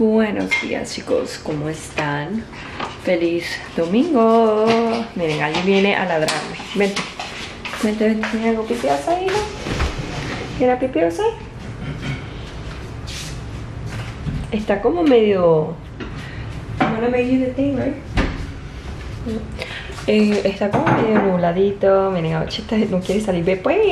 Buenos días, chicos, ¿cómo están? Feliz domingo. Miren, alguien viene a ladrarme. Vente, vente, vente. ¿Tiene algo pipioso ahí, no? ¿Tiene pipioso ahí? Está como medio... I'm gonna make you the thing, right? Está como medio nubladito. Miren, a ver, no quiere salir. Ve, pues.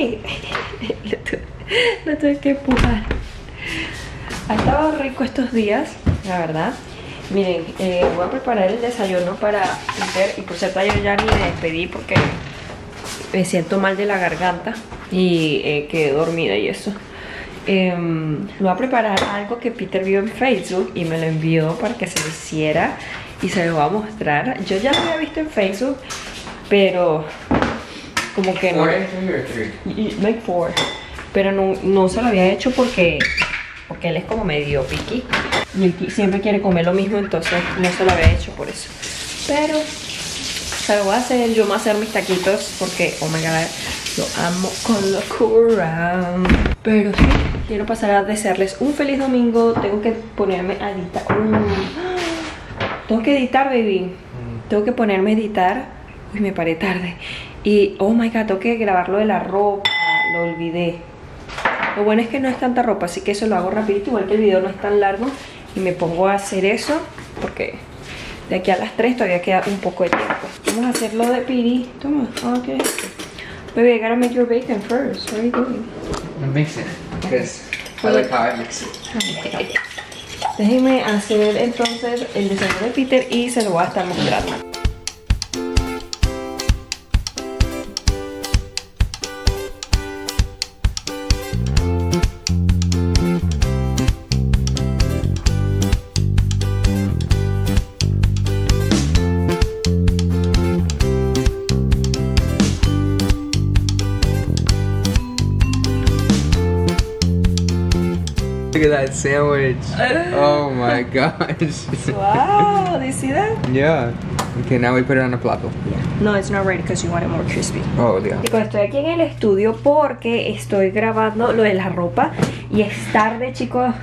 Lo tuve que empujar. Ha estado rico estos días, la verdad. Miren, voy a preparar el desayuno para Peter. Y por cierto, yo ya ni me despedí porque me siento mal de la garganta y quedé dormida y eso. Voy a preparar algo que Peter vio en Facebook y me lo envió para que se lo hiciera y se lo voy a mostrar. Yo ya lo había visto en Facebook, pero como que no. Like 4. Pero no se lo había hecho porque él es como medio picky y él siempre quiere comer lo mismo, entonces no se lo había hecho por eso. Pero se lo voy a hacer, yo me voy a hacer mis taquitos porque, oh my god, lo amo con locura. Pero sí, quiero pasar a desearles un feliz domingo. Tengo que ponerme a editar. Tengo que editar, baby. Tengo que ponerme a editar. Uy, me paré tarde. Y, oh my god, tengo que grabar lo de la ropa. Lo olvidé. Lo bueno es que no es tanta ropa, así que eso lo hago rapidito. Igual que el video no es tan largo. Y me pongo a hacer eso porque de aquí a las 3 todavía queda un poco de tiempo. Vamos a hacerlo de piri. Toma, ok. Baby, I gotta make your bacon first. What are you doing? I'm mixing it because I like how I mix it. Déjenme hacer entonces el desayuno de Peter y se lo voy a estar mostrando. Look at that sandwich. Oh my gosh. Wow, do you see that? Yeah. Okay, now we put it on a plato. No, it's not ready because you want it more crispy. Oh, yeah. Chicos, estoy aquí en el estudio porque estoy grabando lo de la ropa y es tarde, chicos,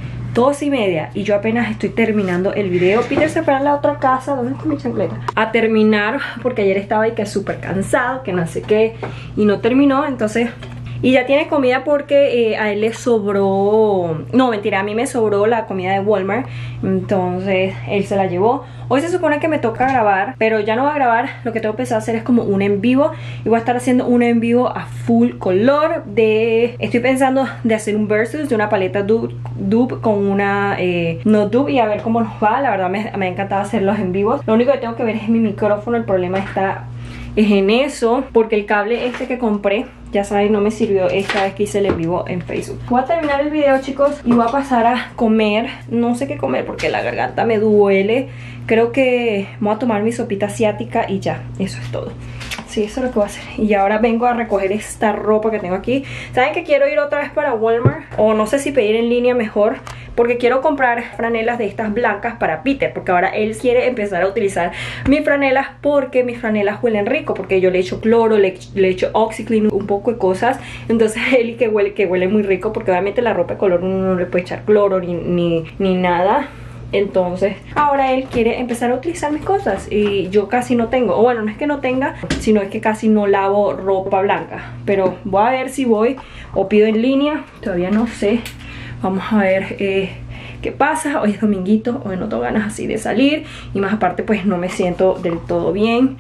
2:30 y yo apenas estoy terminando el video. Peter se fue a la otra casa, ¿dónde está mi chancleta? A terminar porque ayer estaba ahí que súper cansado, que no sé qué, y no terminó, entonces... Y ya tiene comida porque a él le sobró... No, mentira, a mí me sobró la comida de Walmart. Entonces él se la llevó. Hoy se supone que me toca grabar, pero ya no voy a grabar. Lo que tengo pensado hacer es como un en vivo. Y voy a estar haciendo un en vivo a full color de... Estoy pensando de hacer un versus de una paleta dupe con una no dupe y a ver cómo nos va. La verdad me ha encantado hacer los en vivos. Lo único que tengo que ver es mi micrófono. El problema está... es en eso, porque el cable este que compré, ya saben, no me sirvió esta vez que hice el en vivo en Facebook. Voy a terminar el video, chicos, y voy a pasar a comer. No sé qué comer porque la garganta me duele. Creo que voy a tomar mi sopita asiática y ya, eso es todo. Sí, eso es lo que voy a hacer. Y ahora vengo a recoger esta ropa que tengo aquí. ¿Saben que quiero ir otra vez para Walmart? O no sé si pedir en línea mejor, porque quiero comprar franelas de estas blancas para Peter, porque ahora él quiere empezar a utilizar mis franelas, porque mis franelas huelen rico, porque yo le echo cloro, le echo OxiClean, un poco de cosas. Entonces él que huele muy rico, porque obviamente la ropa de color uno no le puede echar cloro ni nada. Entonces ahora él quiere empezar a utilizar mis cosas y yo casi no tengo, o bueno, no es que no tenga, sino es que casi no lavo ropa blanca. Pero voy a ver si voy o pido en línea, todavía no sé. Vamos a ver qué pasa. Hoy es dominguito, hoy no tengo ganas así de salir. Y más aparte pues no me siento del todo bien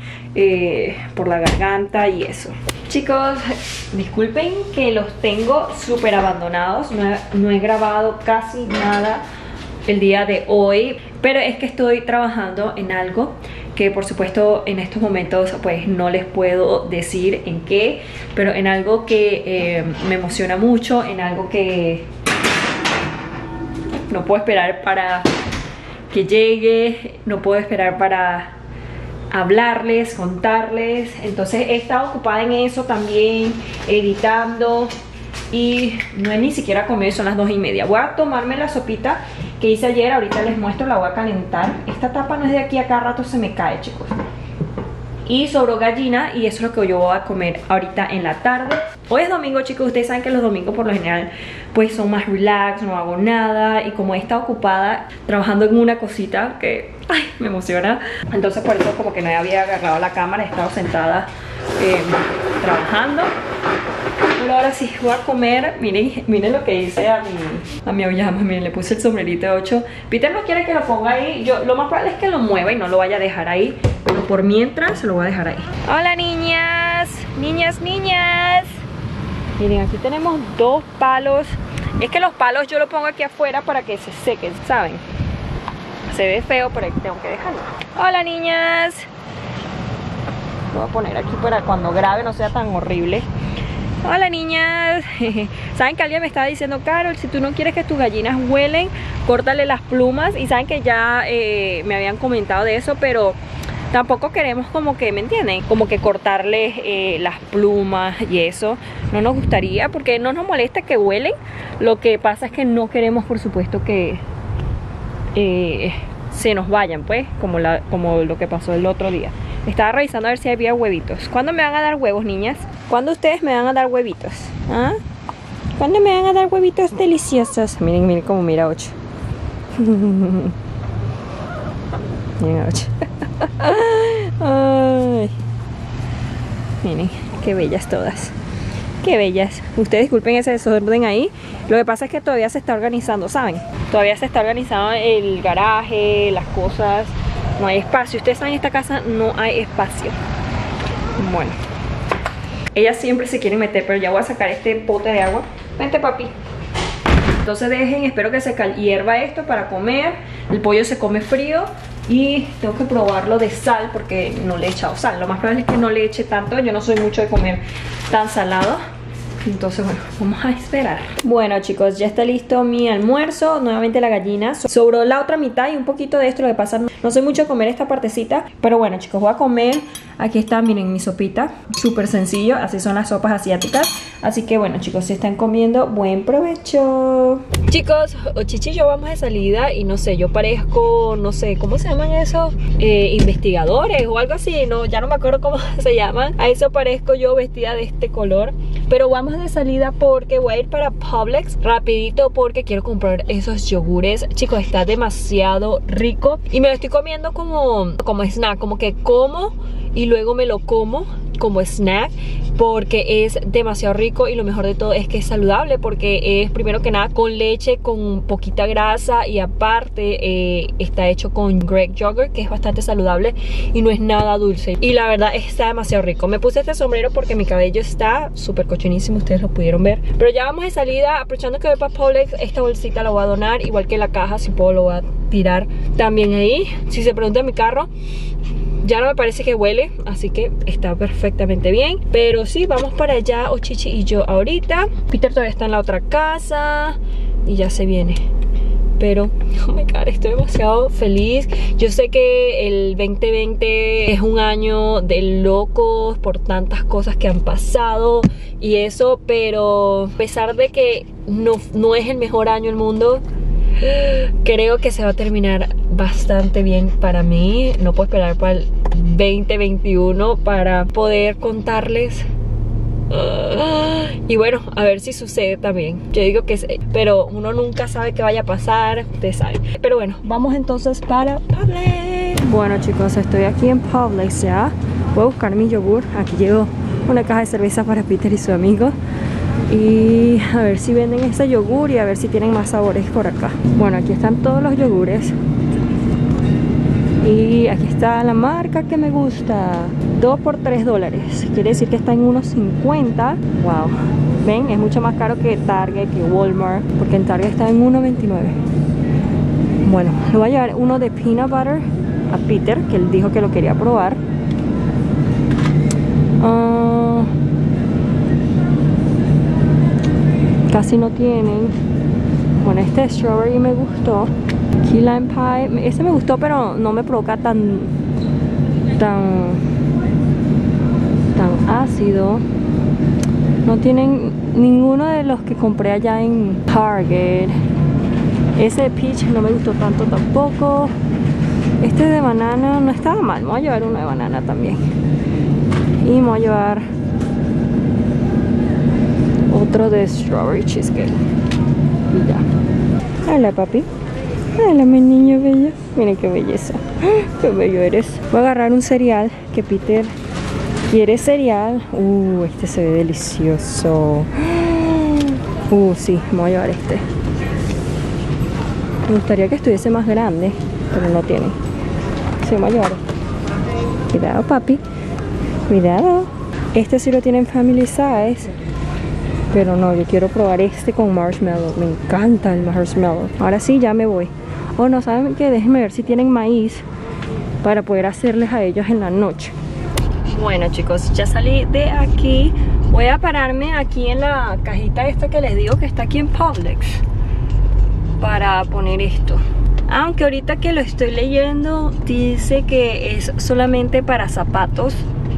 por la garganta y eso. Chicos, disculpen que los tengo súper abandonados. No he grabado casi nada el día de hoy, pero es que estoy trabajando en algo que por supuesto en estos momentos pues no les puedo decir en qué, pero en algo que me emociona mucho, en algo que no puedo esperar para que llegue, no puedo esperar para hablarles, contarles. Entonces he estado ocupada en eso también, editando. Y no he ni siquiera comido, son las 2:30. Voy a tomarme la sopita que hice ayer. Ahorita les muestro, la voy a calentar. Esta tapa no es de aquí, a cada rato se me cae, chicos. Y sobró gallina y eso es lo que yo voy a comer ahorita en la tarde. Hoy es domingo, chicos. Ustedes saben que los domingos por lo general pues son más relax, no hago nada. Y como he estado ocupada trabajando en una cosita que ay, me emociona, entonces por eso como que no había agarrado la cámara. He estado sentada trabajando. Pero ahora sí voy a comer. Miren lo que hice a mi auyama. Miren, le puse el sombrerito de 8. Peter no quiere que lo ponga ahí. Lo más probable es que lo mueva y no lo vaya a dejar ahí, pero por mientras se lo voy a dejar ahí. Hola niñas, niñas. Miren, aquí tenemos 2 palos. Es que los palos yo los pongo aquí afuera para que se sequen, ¿saben? Se ve feo, pero tengo que dejarlo. Hola niñas. Lo voy a poner aquí para cuando grabe no sea tan horrible. Hola niñas. Saben que alguien me estaba diciendo, Carol, si tú no quieres que tus gallinas huelen, córtale las plumas. Y saben que ya me habían comentado de eso, pero tampoco queremos como que, ¿me entienden? Como que cortarles las plumas y eso. No nos gustaría porque no nos molesta que huelen. Lo que pasa es que no queremos, por supuesto, que se nos vayan, pues, como lo que pasó el otro día. Estaba revisando a ver si había huevitos. ¿Cuándo me van a dar huevos, niñas? ¿Cuándo ustedes me van a dar huevitos? ¿Ah? ¿Cuándo me van a dar huevitos deliciosos? Miren cómo mira 8. Miren 8. Ay. Miren, qué bellas todas. Qué bellas. Ustedes disculpen ese desorden ahí. Lo que pasa es que todavía se está organizando, ¿saben? Todavía se está organizando el garaje, las cosas. No hay espacio. Ustedes saben, en esta casa no hay espacio. Bueno, ellas siempre se quieren meter, pero ya voy a sacar este pote de agua. Vente, papi. Entonces dejen, espero que se hierva esto para comer. El pollo se come frío. Y tengo que probarlo de sal porque no le he echado sal. Lo más probable es que no le eche tanto. Yo no soy mucho de comer tan salado. Entonces bueno, vamos a esperar. Bueno chicos, ya está listo mi almuerzo. Nuevamente la gallina. Sobró la otra mitad y un poquito de esto. Lo que pasa, no soy mucho de comer esta partecita. Pero bueno chicos, voy a comer. Aquí está, miren mi sopita. Súper sencillo, así son las sopas asiáticas. Así que bueno chicos, si están comiendo, buen provecho. Chicos, Ochichi y yo vamos de salida. Y no sé, yo parezco, no sé, ¿cómo se llaman esos? Investigadores o algo así. No, ya no me acuerdo cómo se llaman. A eso parezco yo vestida de este color. Pero vamos de salida porque voy a ir para Publix rapidito porque quiero comprar esos yogures. Chicos, está demasiado rico y me lo estoy comiendo como snack, como que como y luego me lo como como snack porque es demasiado rico y lo mejor de todo es que es saludable porque es primero que nada con leche, con poquita grasa y aparte está hecho con Greek yogurt que es bastante saludable y no es nada dulce y la verdad está demasiado rico. Me puse este sombrero porque mi cabello está súper cochonísimo, ustedes lo pudieron ver, pero ya vamos de salida. Aprovechando que voy para Publix, esta bolsita la voy a donar, igual que la caja, si puedo lo voy a tirar también ahí. Si se pregunta en mi carro, ya no me parece que huele, así que está perfectamente bien. Pero sí, vamos para allá, Ochichi y yo ahorita. Peter todavía está en la otra casa y ya se viene. Pero, oh my god, estoy demasiado feliz. Yo sé que el 2020 es un año de locos por tantas cosas que han pasado y eso, pero a pesar de que no es el mejor año del mundo, creo que se va a terminar bastante bien para mí. No puedo esperar para el 2021 para poder contarles. Y bueno, a ver si sucede también. Yo digo que sí, pero uno nunca sabe qué vaya a pasar, ustedes saben. Pero bueno, vamos entonces para Publix. Bueno chicos, estoy aquí en Publix ya. Voy a buscar mi yogur. Aquí llegó una caja de cerveza para Peter y su amigo. Y a ver si venden ese yogur y a ver si tienen más sabores por acá. Bueno, aquí están todos los yogures. Y aquí está la marca que me gusta. 2 por $3. Quiere decir que está en unos 50. Wow. Ven, es mucho más caro que Target, que Walmart. Porque en Target está en 1.29. Bueno, le voy a llevar uno de peanut butter a Peter, que él dijo que lo quería probar. Casi no tienen. Bueno, este strawberry me gustó. Key lime pie, ese me gustó, pero no me provoca tan ácido. No tienen ninguno de los que compré allá en Target. Ese peach no me gustó tanto tampoco. Este de banana no estaba mal. Me voy a llevar uno de banana también. Y me voy a llevar otro de strawberry cheesecake. Y ya. Hola, papi. Hola, mi niño bello. Miren qué belleza. Qué bello eres. Voy a agarrar un cereal que Peter quiere cereal. Este se ve delicioso. Sí, me voy a llevar este. Me gustaría que estuviese más grande, pero no tiene. Sí, me voy a llevar este. Cuidado, papi. Cuidado. Este sí lo tienen family size. Pero no, yo quiero probar este con marshmallow. Me encanta el marshmallow. Ahora sí, ya me voy. Oh, no, ¿saben qué? Déjenme ver si tienen maíz para poder hacerles a ellos en la noche. Bueno, chicos, ya salí de aquí. Voy a pararme aquí en la cajita esta que les digo que está aquí en Publix para poner esto. Aunque ahorita que lo estoy leyendo dice que es solamente para zapatos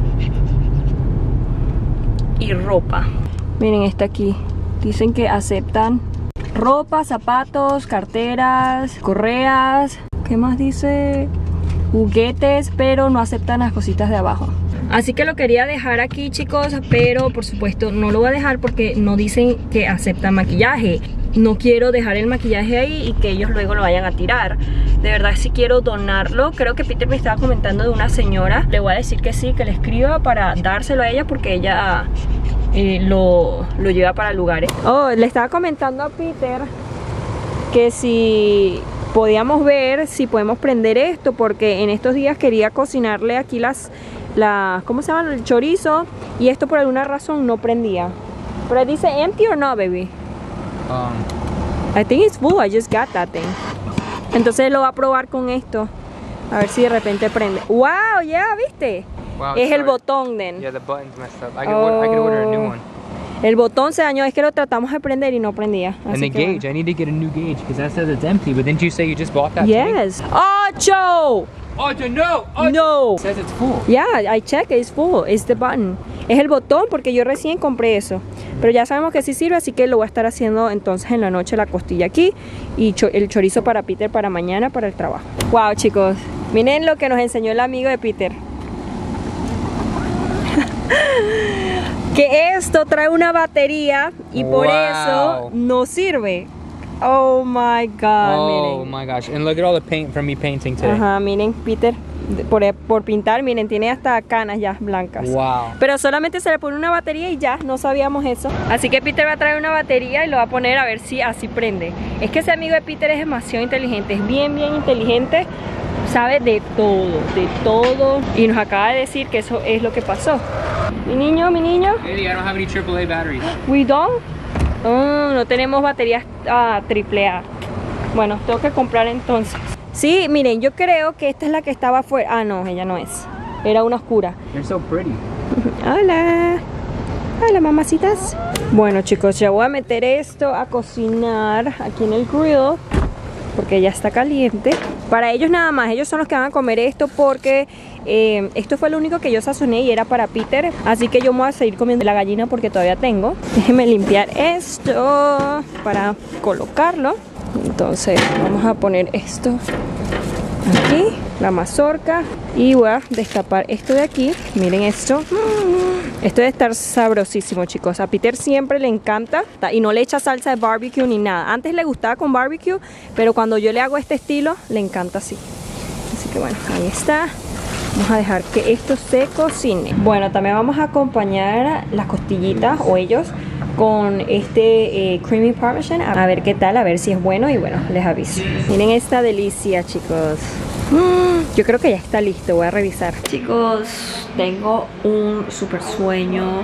y ropa. Miren, está aquí. Dicen que aceptan ropa, zapatos, carteras, correas. ¿Qué más dice? Juguetes, pero no aceptan las cositas de abajo. Así que lo quería dejar aquí, chicos, pero por supuesto no lo voy a dejar porque no dicen que aceptan maquillaje. No quiero dejar el maquillaje ahí y que ellos luego lo vayan a tirar. De verdad sí quiero donarlo. Creo que Peter me estaba comentando de una señora. Le voy a decir que sí, que le escriba para dárselo a ella porque ella lo lleva para lugares. Oh, le estaba comentando a Peter que si podíamos ver si podemos prender esto, porque en estos días quería cocinarle aquí ¿cómo se llama? El chorizo, y esto por alguna razón no prendía. Pero dice empty or no, baby? I think it's full. I just got that thing. Entonces lo va a probar con esto. A ver si de repente prende. Wow, ya, ¿viste? Wow, es el botón, then. Yeah, the button's messed up. I could order a new one. El botón se dañó, es que lo tratamos de prender y no prendía. And the gauge, bueno. I need to get a new gauge because that says it's empty. But didn't you say you just bought that? Yes. 8! Oh, no! Oh, no! It says it's full. Yeah, I checked, it's full. It's the button. Es el botón porque yo recién compré eso. Pero ya sabemos que sí sirve, así que lo voy a estar haciendo entonces en la noche la costilla aquí. Y el chorizo para Peter para mañana para el trabajo. Wow, chicos. Miren lo que nos enseñó el amigo de Peter. Que esto trae una batería y por eso no sirve. Oh my god, oh miren. My gosh, and look at all the paint from me painting today. Ajá, miren, Peter, por pintar, miren, tiene hasta canas ya blancas. Wow. Pero solamente se le pone una batería y ya, no sabíamos eso. Así que Peter va a traer una batería y lo va a poner a ver si así prende. Es que ese amigo de Peter es demasiado inteligente, es bien inteligente. Sabe de todo. Y nos acaba de decir que eso es lo que pasó. Mi niño. Hey, I don't have any AAA batteries. We don't? Oh, no tenemos baterías AAA. Bueno, tengo que comprar entonces. Sí, miren, yo creo que esta es la que estaba afuera. Ah, no, ella no es. Era una oscura. You're so pretty. Hola. Hola, mamacitas. Bueno, chicos, ya voy a meter esto a cocinar aquí en el grill porque ya está caliente. Para ellos nada más, ellos son los que van a comer esto porque esto fue lo único que yo sazoné y era para Peter. Así que yo me voy a seguir comiendo la gallina porque todavía tengo. Déjenme limpiar esto para colocarlo. Entonces vamos a poner esto aquí, la mazorca, y voy a destapar esto de aquí. Miren esto. Esto debe estar sabrosísimo, chicos. A Peter siempre le encanta y no le echa salsa de barbecue ni nada. Antes le gustaba con barbecue, pero cuando yo le hago este estilo, le encanta así. Así que bueno, ahí está. Vamos a dejar que esto se cocine. Bueno, también vamos a acompañar las costillitas o ellos con este creamy parmesan. A ver qué tal, a ver si es bueno y bueno, les aviso. Miren esta delicia, chicos. Yo creo que ya está listo, voy a revisar. Chicos, tengo un super sueño.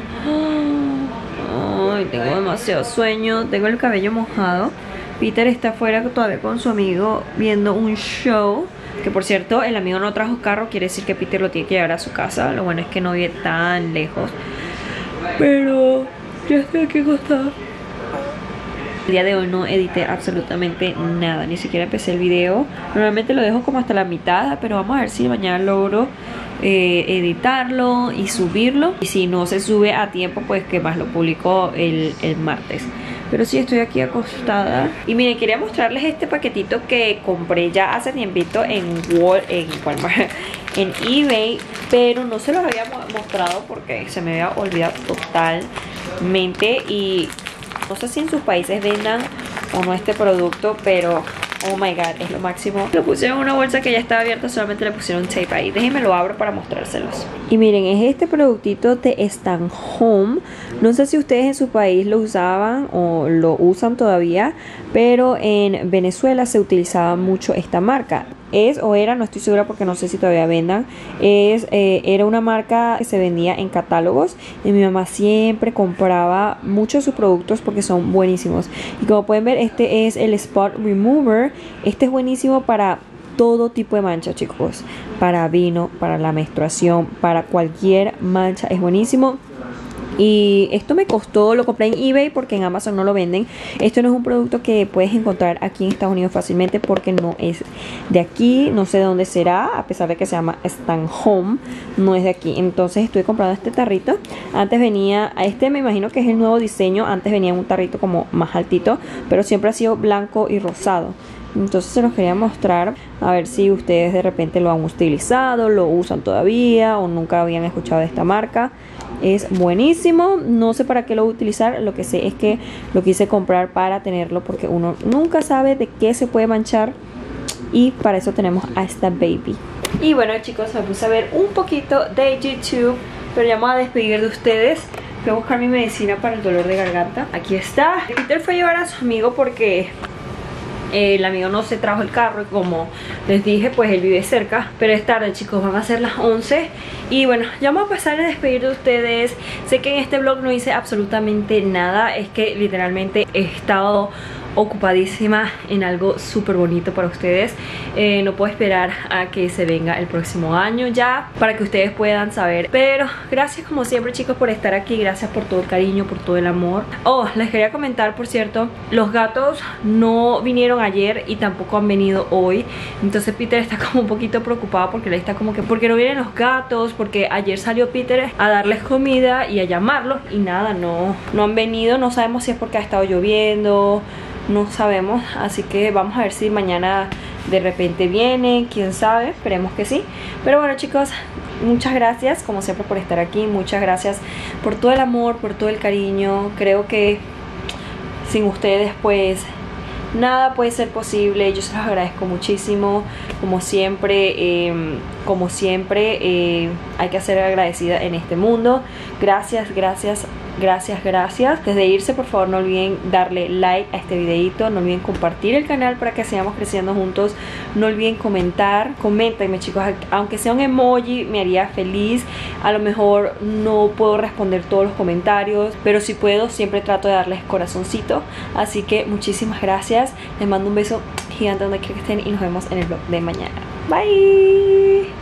Ay, tengo demasiado sueño. Tengo el cabello mojado. Peter está afuera todavía con su amigo viendo un show. Que por cierto, el amigo no trajo carro, quiere decir que Peter lo tiene que llevar a su casa. Lo bueno es que no vive tan lejos. Pero ya estoy aquí acostada. El día de hoy no edité absolutamente nada, ni siquiera empecé el video. Normalmente lo dejo como hasta la mitad, pero vamos a ver si mañana logro editarlo y subirlo. Y si no se sube a tiempo, pues que más lo publico el martes. Pero sí, estoy aquí acostada. Y miren, quería mostrarles este paquetito que compré ya hace tiempito en Walmart, en eBay. Pero no se los había mostrado porque se me había olvidado totalmente. Y No sé si en sus países vendan o no este producto, pero oh my god, es lo máximo. Lo puse en una bolsa que ya estaba abierta, solamente le pusieron tape ahí. Déjenme lo abro para mostrárselos. Y miren, es este productito de Stan Home. No sé si ustedes en su país lo usaban o lo usan todavía, pero en Venezuela se utilizaba mucho esta marca. Es o era, no estoy segura porque no sé si todavía vendan, era una marca que se vendía en catálogos y mi mamá siempre compraba muchos de sus productos porque son buenísimos. Y como pueden ver, este es el Spot Remover. Este es buenísimo para todo tipo de mancha, chicos, para vino, para la menstruación, para cualquier mancha, es buenísimo. Y esto me costó, lo compré en eBay porque en Amazon no lo venden. Esto no es un producto que puedes encontrar aquí en Estados Unidos fácilmente porque no es de aquí, no sé de dónde será, a pesar de que se llama Stan Home, no es de aquí. Entonces estoy comprando este tarrito. Antes venía, me imagino que es el nuevo diseño, antes venía un tarrito como más altito, pero siempre ha sido blanco y rosado. Entonces se los quería mostrar, a ver si ustedes de repente lo han utilizado, lo usan todavía o nunca habían escuchado de esta marca. Es buenísimo, no sé para qué lo voy a utilizar, lo que sé es que lo quise comprar para tenerlo porque uno nunca sabe de qué se puede manchar y para eso tenemos a esta baby. Y bueno, chicos, me puse a ver un poquito de YouTube, pero ya me voy a despedir de ustedes. Voy a buscar mi medicina para el dolor de garganta. Aquí está. Peter fue a llevar a su amigo porque el amigo no se trajo el carro y como les dije, pues él vive cerca. Pero es tarde, chicos, van a ser las 11. Y bueno, ya vamos a pasar a despedir de ustedes. Sé que en este vlog no hice absolutamente nada. Es que literalmente he estado ocupadísima en algo súper bonito para ustedes. No puedo esperar a que se venga el próximo año ya, para que ustedes puedan saber. Pero gracias como siempre, chicos, por estar aquí. Gracias por todo el cariño, por todo el amor. Oh, les quería comentar, por cierto, los gatos no vinieron ayer y tampoco han venido hoy. Entonces Peter está como un poquito preocupado porque le está como que ¿por qué no vienen los gatos? Porque ayer salió Peter a darles comida y a llamarlos y nada, no han venido. No sabemos si es porque ha estado lloviendo, no sabemos, así que vamos a ver si mañana de repente viene, quién sabe, esperemos que sí. Pero bueno, chicos, muchas gracias como siempre por estar aquí, muchas gracias por todo el amor, por todo el cariño. Creo que sin ustedes pues nada puede ser posible. Yo se los agradezco muchísimo. Como siempre hay que ser agradecida en este mundo. Gracias, gracias, gracias, gracias. Antes de irse, por favor no olviden darle like a este videito, no olviden compartir el canal para que sigamos creciendo juntos, no olviden comentar, coméntenme, chicos, aunque sea un emoji me haría feliz. A lo mejor no puedo responder todos los comentarios, pero si puedo siempre trato de darles corazoncito. Así que muchísimas gracias, les mando un beso gigante donde quiera que estén y nos vemos en el vlog de mañana. Bye.